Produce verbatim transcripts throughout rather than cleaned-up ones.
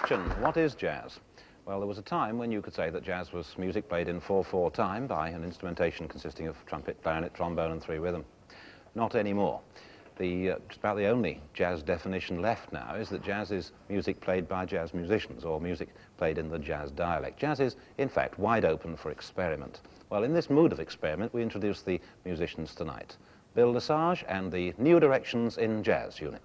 question, what is jazz? Well, there was a time when you could say that jazz was music played in four four time by an instrumentation consisting of trumpet, clarinet, trombone and three rhythm. Not anymore. The, uh, just about the only jazz definition left now is that jazz is music played by jazz musicians, or music played in the jazz dialect. Jazz is, in fact, wide open for experiment. Well, in this mood of experiment, we introduce the musicians tonight. Bill Lesage and the New Directions in Jazz unit.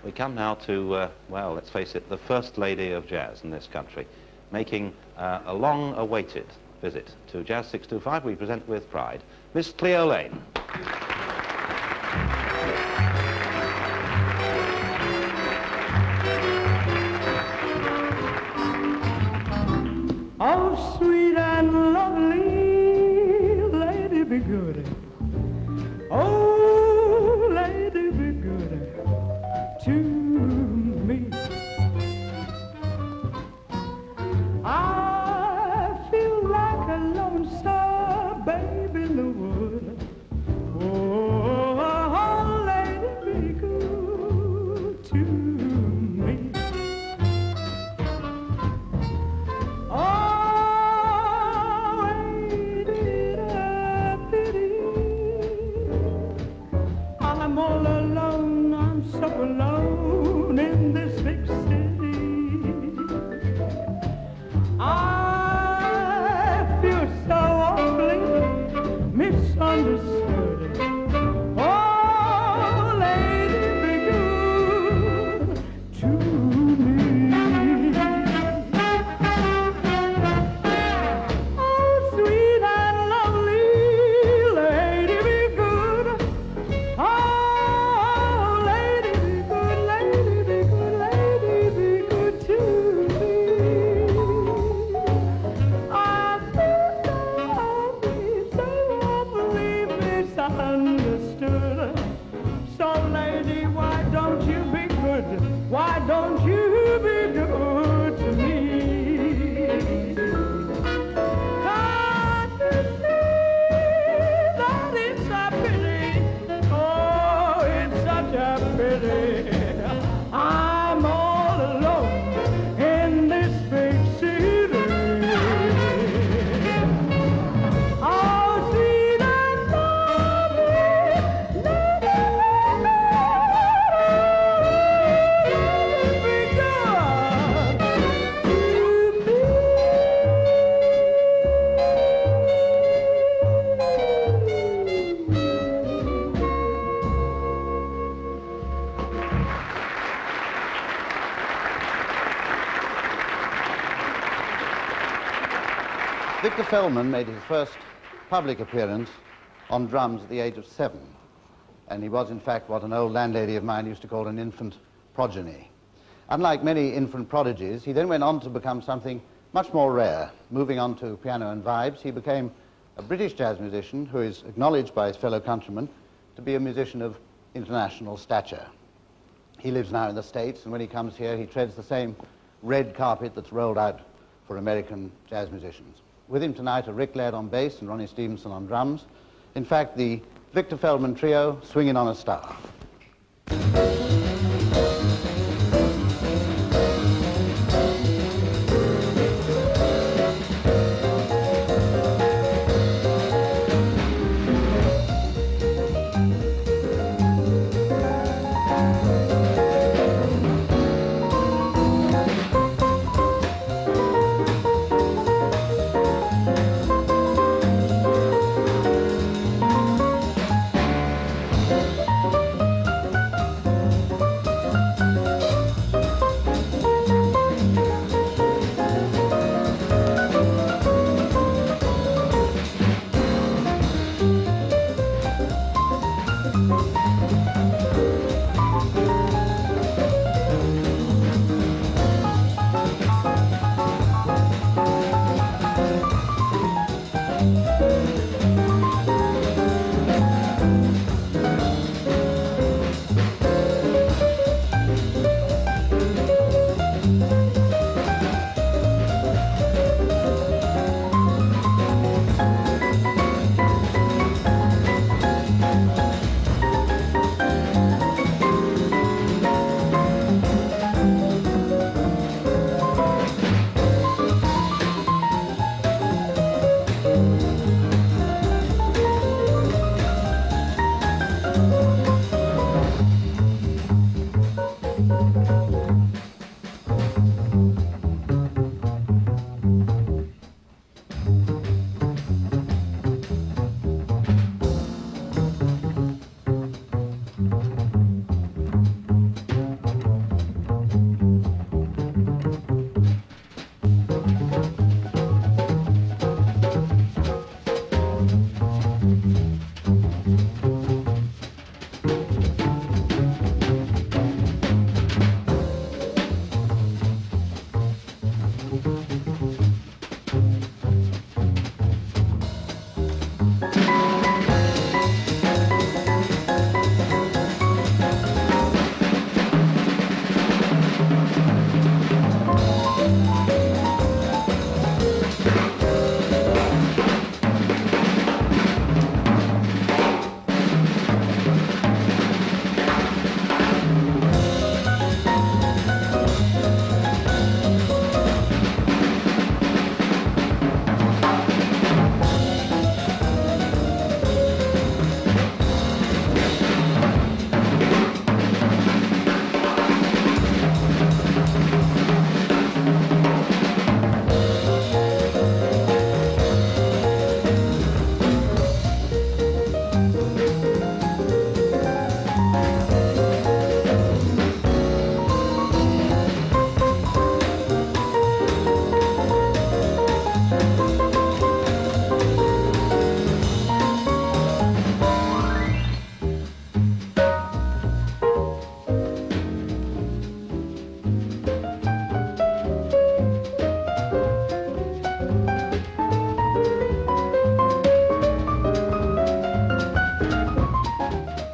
We come now to, uh, well, let's face it, the first lady of jazz in this country, making uh, a long-awaited visit to Jazz six two five. We present with pride Miss Cleo Laine. Oh, sweet and lovely lady, be good. Oh, lady, be good to me. I feel like a lonesome babe in the wood. Oh, lady, be good to me. Oh, ain't it a pity? I'm all alone, I'm so alone in this big city. I feel so awfully misunderstood. Oh, lady, be good to me. Oh, sweet and lovely lady, be good. Oh, lady, be good, lady, be good, lady, be good to me. I feel so awfully, so awfully misunderstood. So, lady, why don't you be good? Why don't you be good to me? Can't you see that it's a pity? Oh, it's such a pity. I'm all alone in this big city. Oh, sweet and lovely lady, be good to me. Victor Feldman made his first public appearance on drums at the age of seven, and he was in fact what an old landlady of mine used to call an infant progeny. Unlike many infant prodigies, he then went on to become something much more rare. Moving on to piano and vibes, he became a British jazz musician who is acknowledged by his fellow countrymen to be a musician of international stature. He lives now in the States, and when he comes here, he treads the same red carpet that's rolled out for American jazz musicians. With him tonight are Rick Laird on bass and Ronnie Stevenson on drums. In fact, the Victor Feldman Trio, Swinging on a Star.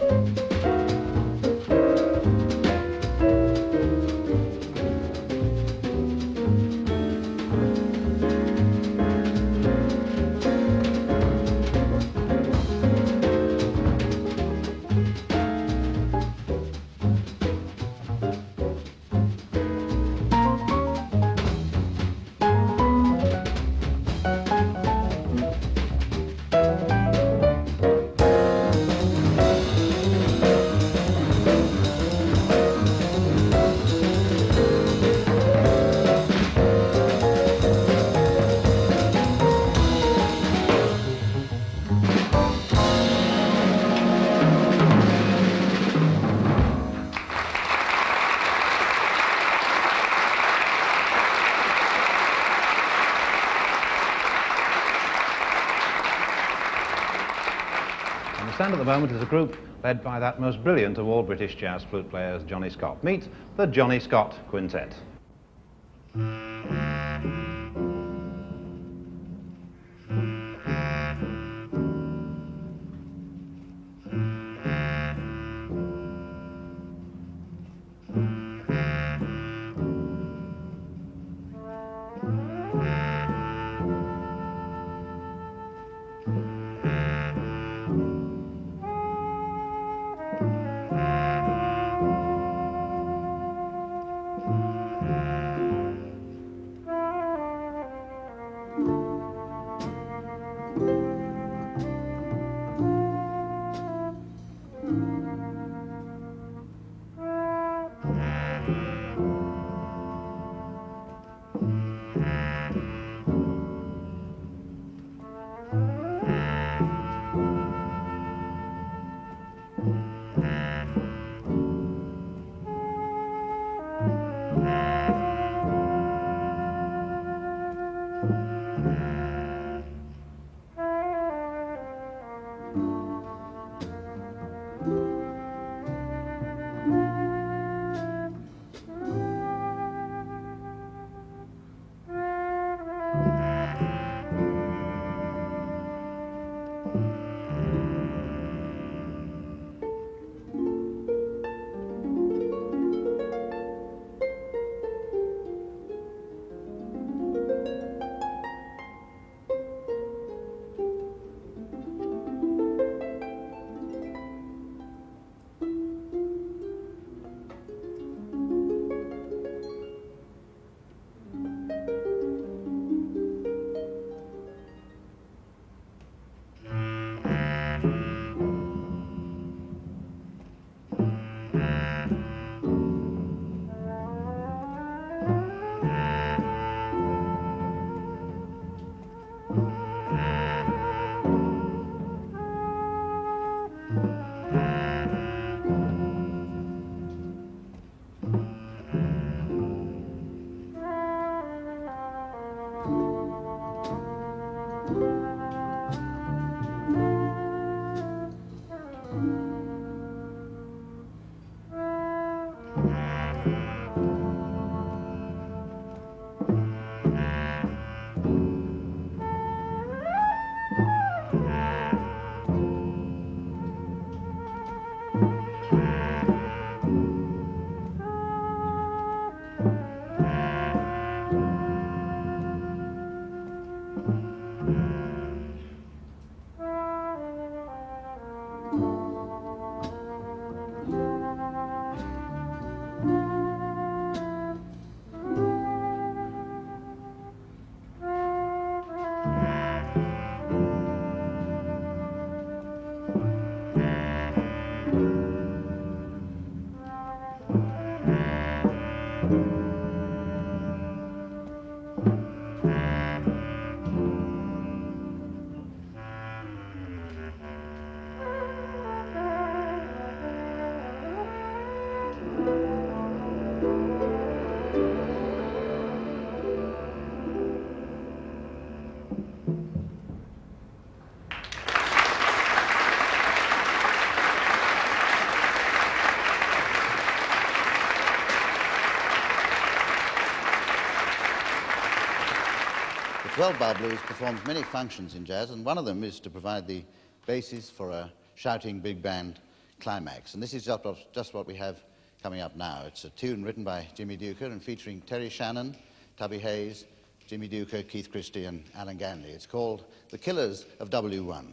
Stand at the moment is a group led by that most brilliant of all British jazz flute players, Johnny Scott. Meet the Johnny Scott Quintet. twelve-bar blues performs many functions in jazz, and one of them is to provide the basis for a shouting big band climax. And this is just what, just what we have coming up now. It's a tune written by Jimmy Duker and featuring Terry Shannon, Tubby Hayes, Jimmy Duker, Keith Christie, and Alan Ganley. It's called The Killers of W one.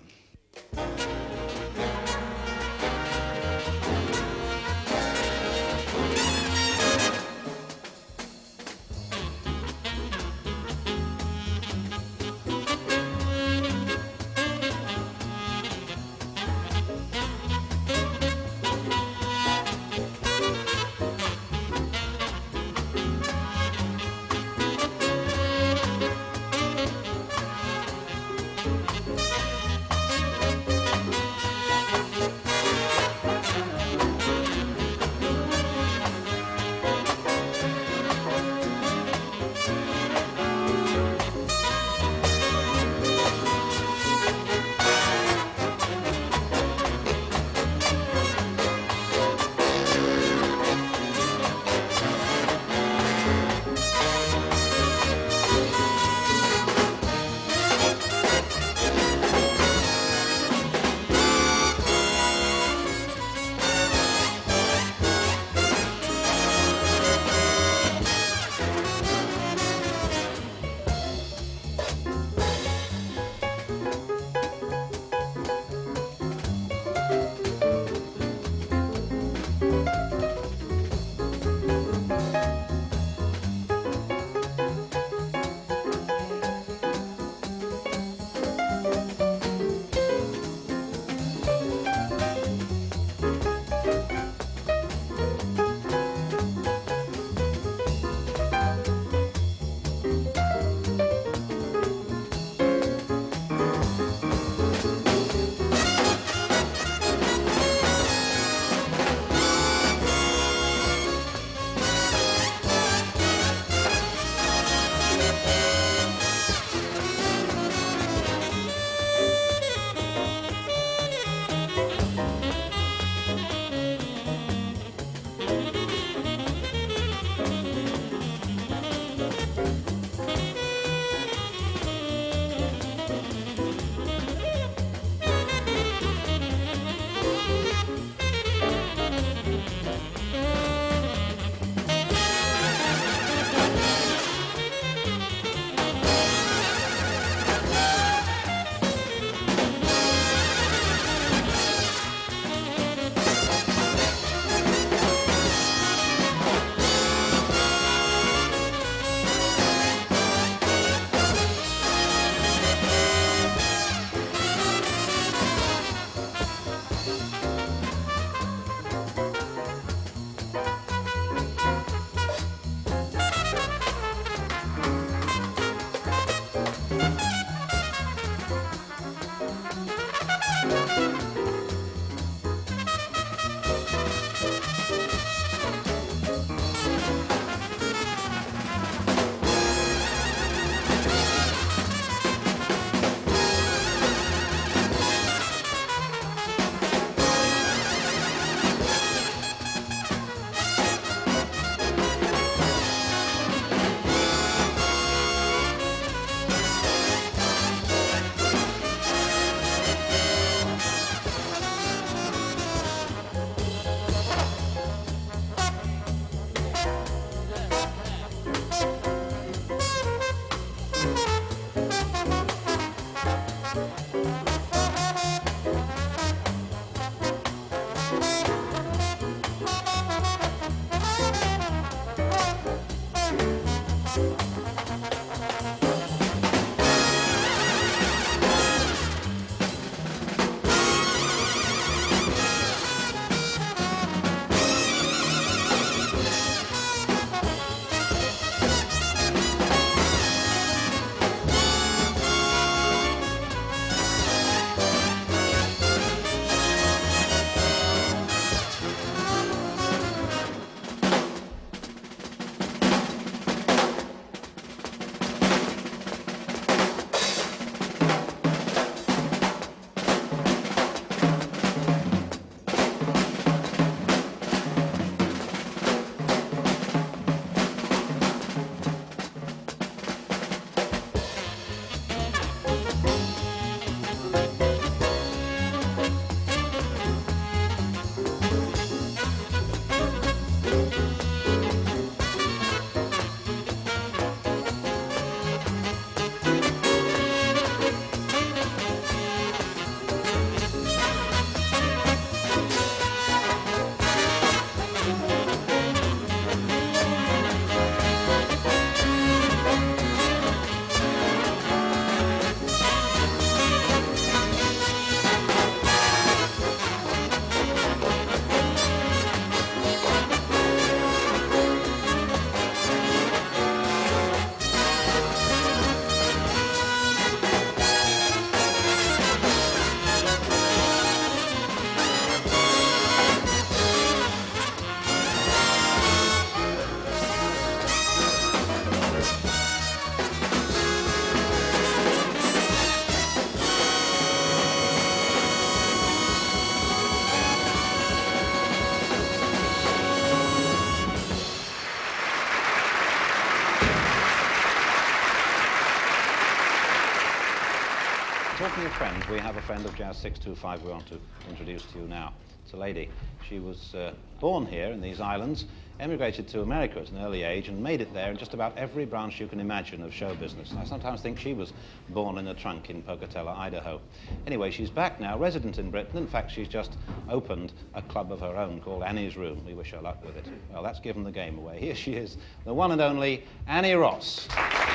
of friends, we have a friend of Jazz six two five we want to introduce to you now. It's a lady. She was uh, born here in these islands, emigrated to America at an early age, and made it there in just about every branch you can imagine of show business. I sometimes think she was born in a trunk in Pocatello, Idaho. Anyway, she's back now, resident in Britain. In fact, she's just opened a club of her own called Annie's Room. We wish her luck with it. Well, that's given the game away. Here she is, the one and only Annie Ross.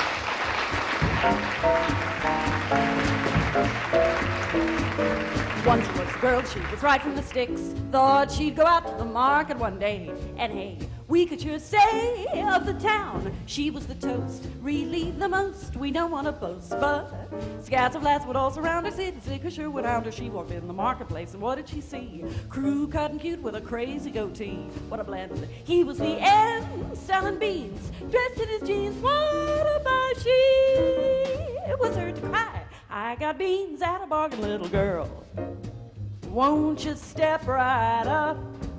Once was a girl, she was right from the sticks. Thought she'd go out to the market one day. And hey, we could sure say of the town, she was the toast, relieved the most. We don't want to boast, but scats of lads would all surround her. City sick, sure would hound her. She walked in the marketplace, and what did she see? Crew cut and cute with a crazy goatee. What a blend. He was the end, selling beans, dressed in his jeans. What a buy she! It was her to cry. I got beans at a bargain, little girl. Won't you step right up?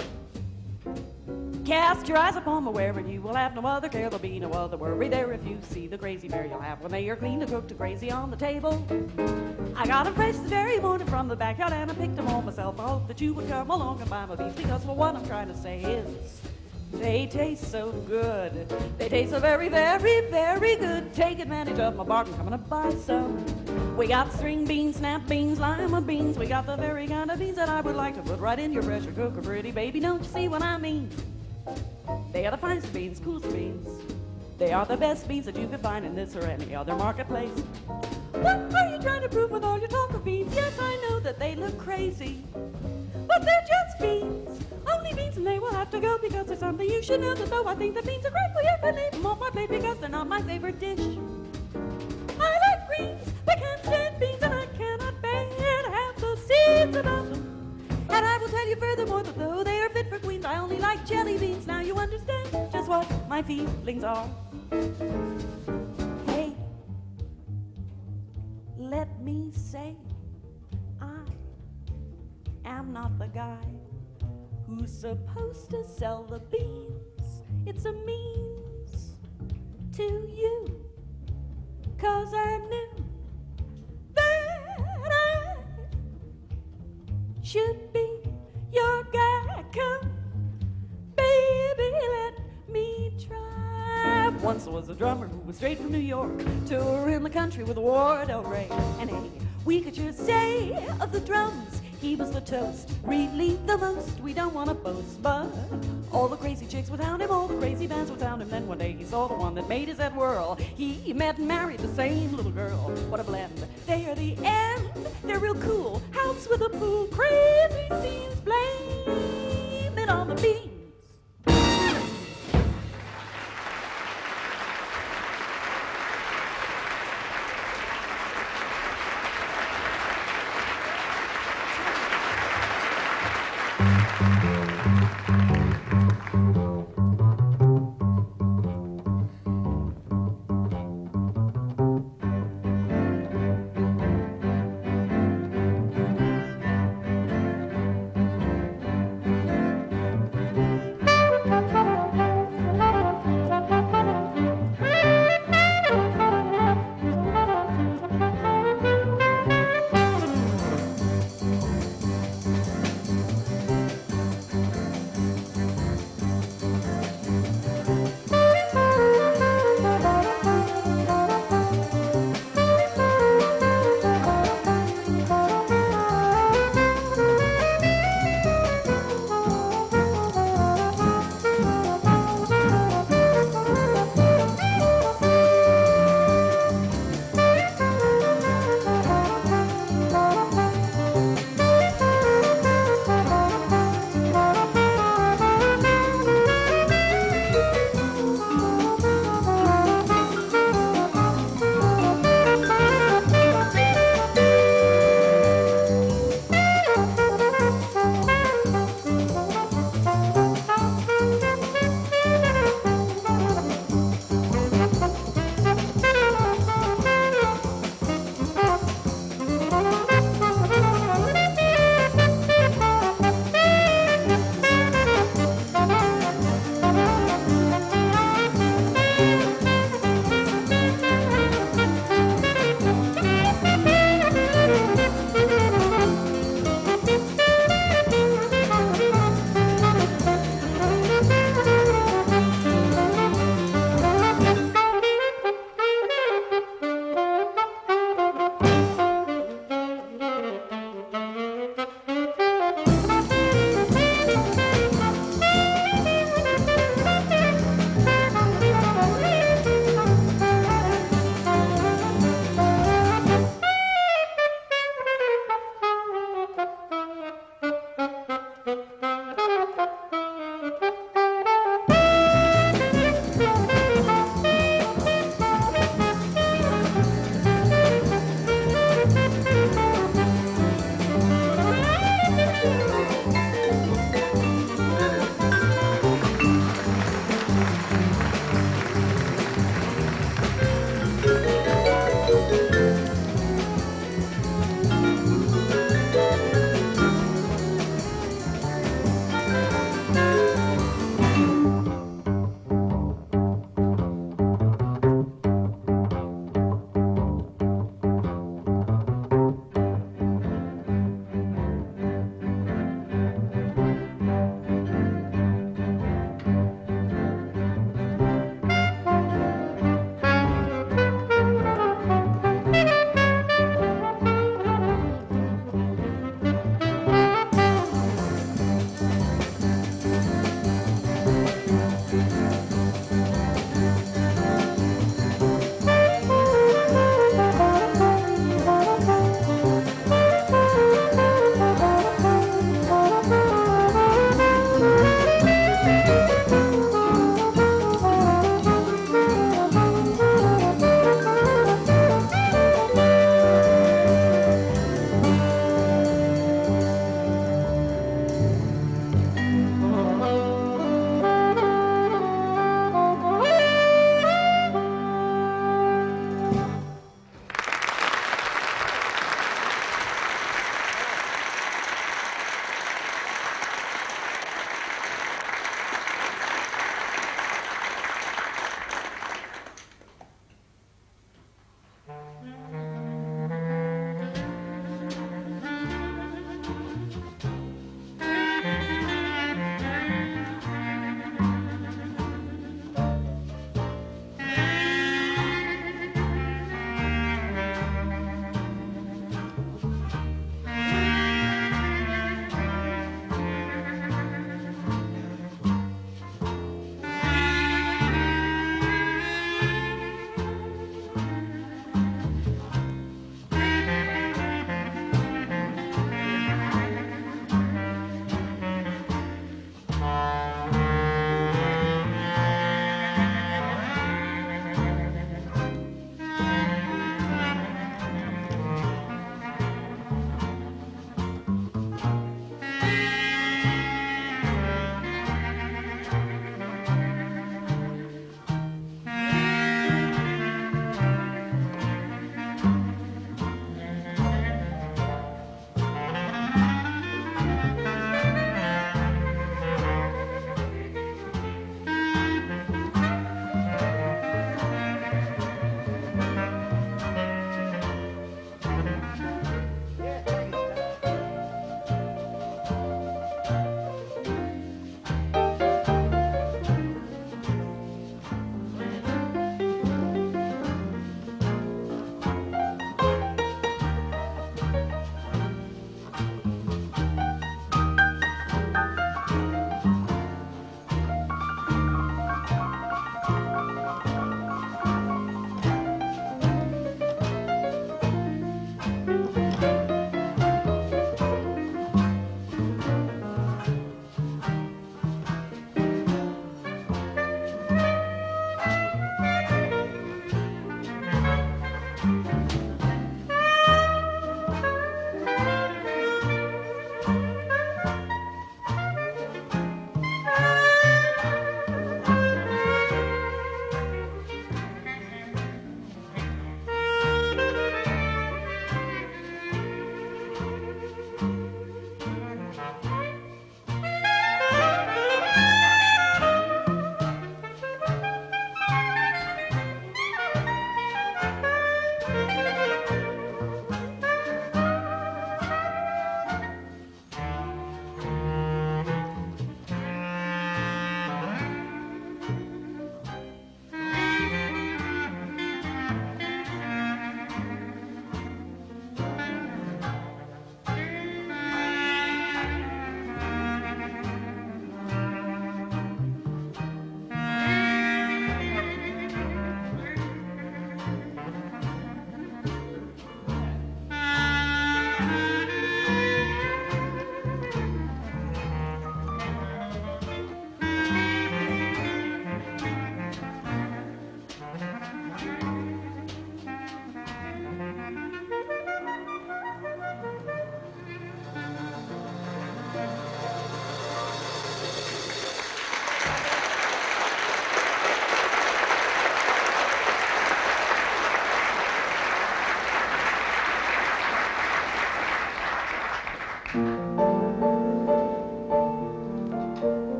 Cast your eyes upon my wearing, you will have no other care, there'll be no other worry there if you see the crazy mare you'll have when they are clean to cook to crazy on the table. I got them fresh this very morning from the backyard and I picked them all myself. I hope that you would come along and buy my beans, because well, what I'm trying to say is they taste so good. They taste so very, very, very good. Take advantage of my bargain, coming to buy some. We got string beans, snap beans, lima beans. We got the very kind of beans that I would like to put right in your pressure cooker, pretty baby. Don't you see what I mean? They are the finest beans, coolest beans. They are the best beans that you could find in this or any other marketplace. What are you trying to prove with all your talk of beans? Yes, I know that they look crazy, but they're just beans. Only beans, and they will have to go because there's something you should know. That though I think the beans are great, well, you can leave them off my plate because they're not my favorite dish. I like greens, but can't stand beans, and I cannot bear to have those seeds about them. And I will tell you furthermore that though they are fit for queens, I only like jelly beans. Now you understand just what my feelings are. Hey, let me say, I am not the guy who's supposed to sell the beans. It's a means to you, 'cause I knew that I should be your guy. Come, baby, let me try. Once there was a drummer who was straight from New York, touring the country with a War Del Rey. And hey, we could just say of the drums, he was the toast, relieved the most. We don't want to boast, but all the crazy chicks would hound him, all the crazy bands would hound him. Then one day he saw the one that made his head whirl. He met and married the same little girl. What a blend. They are the end. They're real cool. House with a pool. Crazy scenes. Blame it on the beans.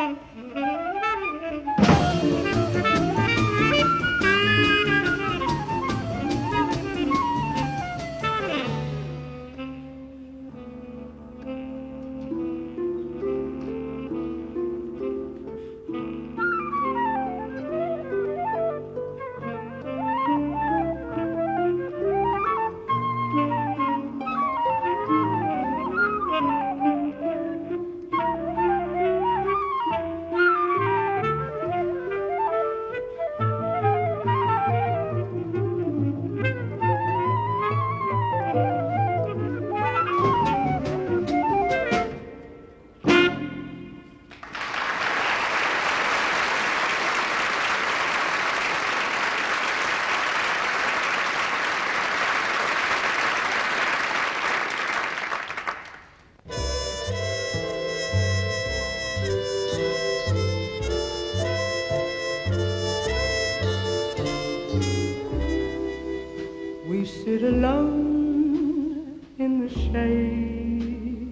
Sit alone in the shade,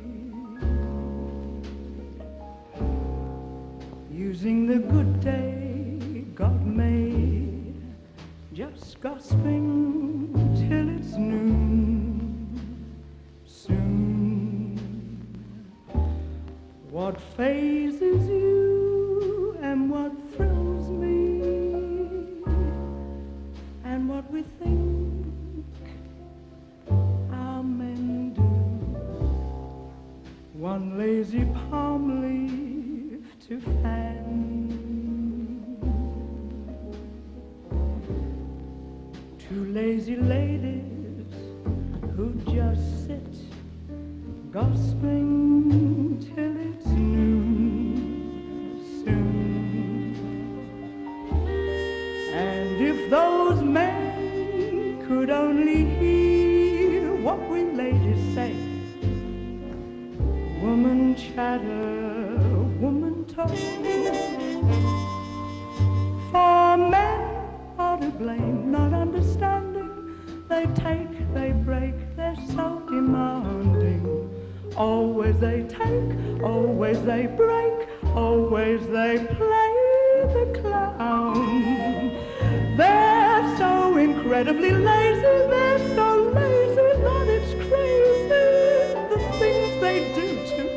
using the good day God made, just gossiping till it's noon. Soon, what phases you and what thrills me, and what we think one lazy palm leaf to fan, two lazy ladies who just sit gossiping till it's noon. Soon, and if those men could only hear what we ladies say, woman chatter, woman talk, for men are to blame, not understanding. They take, they break, they're so demanding. Always they take, always they break, always they play the clown. They're so incredibly lazy, they're so lazy that it's crazy, the things they do.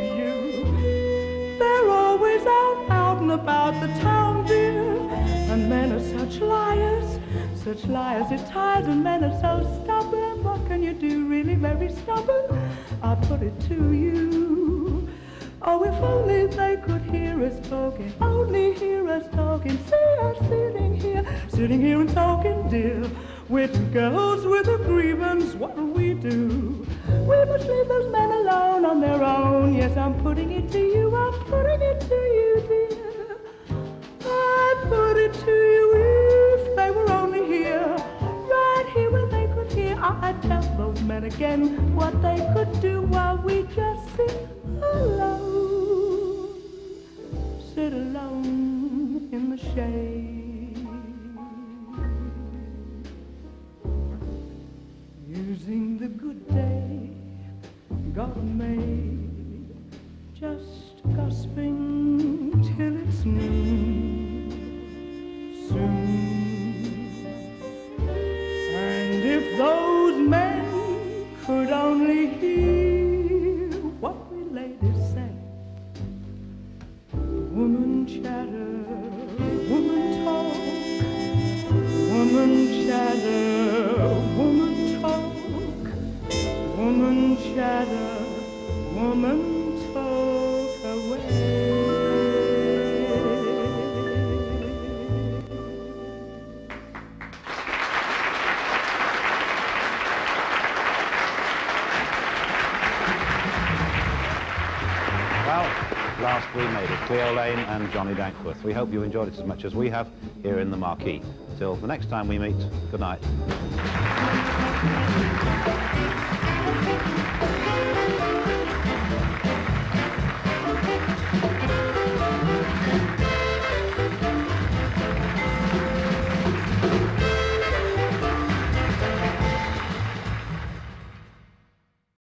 Out, out and about the town, dear, and men are such liars, such liars it tires, and men are so stubborn. What can you do, really very stubborn? I put it to you. Oh, if only they could hear us talking, only hear us talking, see us sitting here, sitting here and talking, dear. We're two girls with a grievance, what'll we do? We must leave those men alone on their own. Yes, I'm putting it to you, I'm putting it to you, dear. I put it to you, if they were only here, right here where they could hear, I'd tell those men again what they could do while we just sit alone, sit alone in the shade, using the good day God made, just gossiping till it's noon. Soon, and if those men could only hear what we ladies say, woman chatter, woman talk, woman chatter, woman talk, woman chatter, woman talk away. Well, last we made it, Cleo, Laine and Johnny Dankworth. We hope you enjoyed it as much as we have here in the marquee. Till the next time we meet, good night.